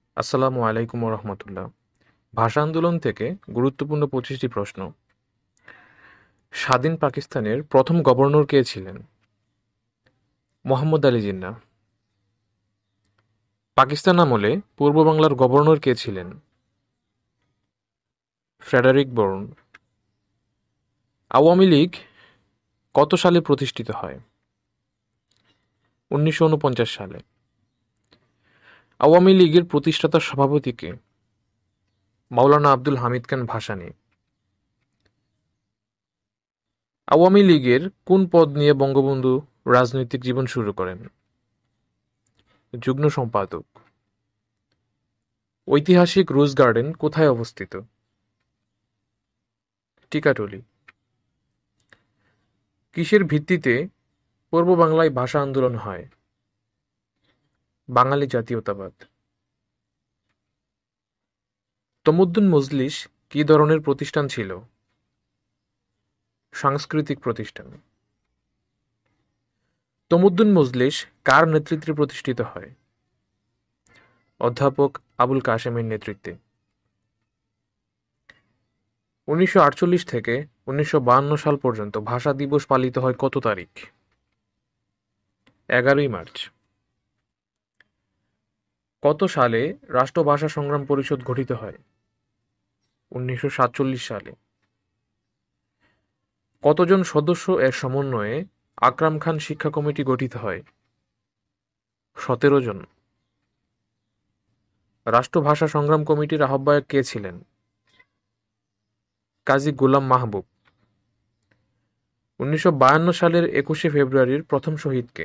আসসালামু আলাইকুম রহমতুল্লাহ। ভাষা আন্দোলন থেকে গুরুত্বপূর্ণ 25টি প্রশ্ন। স্বাধীন পাকিস্তানের প্রথম গভর্নর কে ছিলেন? মোহাম্মদ আলী জিন্নাহ। পাকিস্তান আমলে পূর্ব বাংলার গভর্নর কে ছিলেন? Frederick born. আওয়ামী লীগ কত সালে প্রতিষ্ঠিত হয়? 1949 সালে। আওয়ামী লীগের প্রতিষ্ঠাতা সভাপতি কে? মাওলানা আব্দুল হামিদ খান ভাসানী। আওয়ামী লীগের কোন পদ নিয়ে বঙ্গবন্ধু রাজনৈতিক জীবন শুরু করেন? যুগ্ম সম্পাদক। ঐতিহাসিক রোজ গার্ডেন কোথায় অবস্থিত? টিকাটুলি। কিসের ভিত্তিতে পূর্ব বাংলায় ভাষা আন্দোলন হয়? বাঙালি জাতীয়তাবাদ। তমুদ্দুন মজলিস কী ধরনের প্রতিষ্ঠান ছিল? সাংস্কৃতিক প্রতিষ্ঠান। তমুদ্দুন মজলিস কার নেতৃত্বে প্রতিষ্ঠিত হয়? অধ্যাপক আবুল কাশেমের নেতৃত্বে। 1948 থেকে 1952 সাল পর্যন্ত ভাষা দিবস পালিত হয় কত তারিখ? 11ই মার্চ। কত সালে রাষ্ট্রভাষা সংগ্রাম পরিষদ গঠিত হয়? 1947 সালে। কতজন সদস্য এর সমন্বয়ে আকরাম খান শিক্ষা কমিটি গঠিত হয়? 17 জন। রাষ্ট্রভাষা সংগ্রাম কমিটির আহ্বায়ক কে ছিলেন? কাজী গোলাম মাহবুব। 1952 সালের 21শে ফেব্রুয়ারির প্রথম শহীদ কে?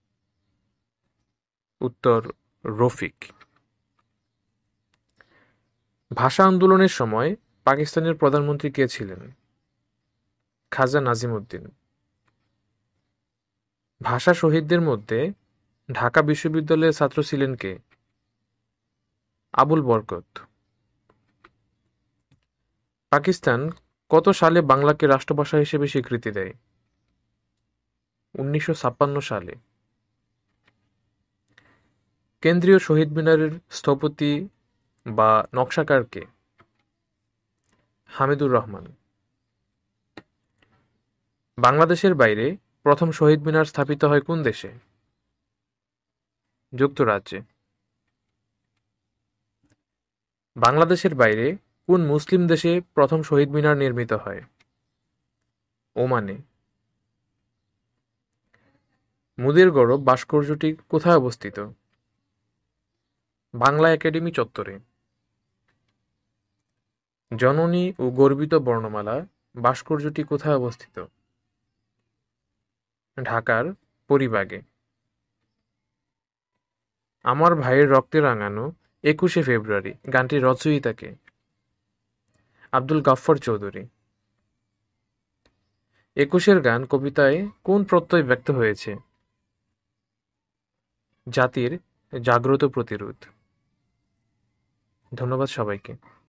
উত্তর রফিক। ভাষা আন্দোলনের সময় পাকিস্তানের প্রধানমন্ত্রী কে ছিলেন? খাজা নাজিম উদ্দিন। ভাষা শহীদদের মধ্যে ঢাকা বিশ্ববিদ্যালয়ের ছাত্র ছিলেন কে? আবুল বরকত। পাকিস্তান কত সালে বাংলাকে রাষ্ট্রভাষা হিসেবে স্বীকৃতি দেয়? 1956 সালে। কেন্দ্রীয় শহীদ মিনারের স্থপতি বা নকশাকার কে? হামিদুর রহমান। বাংলাদেশের বাইরে প্রথম শহীদ মিনার স্থাপিত হয় কোন দেশে? যুক্তরাজ্যে। বাংলাদেশের বাইরে কোন মুসলিম দেশে প্রথম শহীদ মিনার নির্মিত হয়? ওমানে। মুদের গৌরব ভাস্কর্যটি কোথায় অবস্থিত? বাংলা একাডেমি চত্বরে। জননী ও গর্বিত বর্ণমালা ভাস্কর্যটি কোথায় অবস্থিত? ঢাকার পরিবাগে। আমার ভাইয়ের রক্তে রাঙানো 21শে ফেব্রুয়ারি গানটির রচয়িতা কে? আব্দুল গাফফার চৌধুরী। 21-এর গান কবিতায় কোন প্রত্যয় ব্যক্ত হয়েছে? জাতির জাগ্রত প্রতিরোধ। ধন্যবাদ সবাইকে।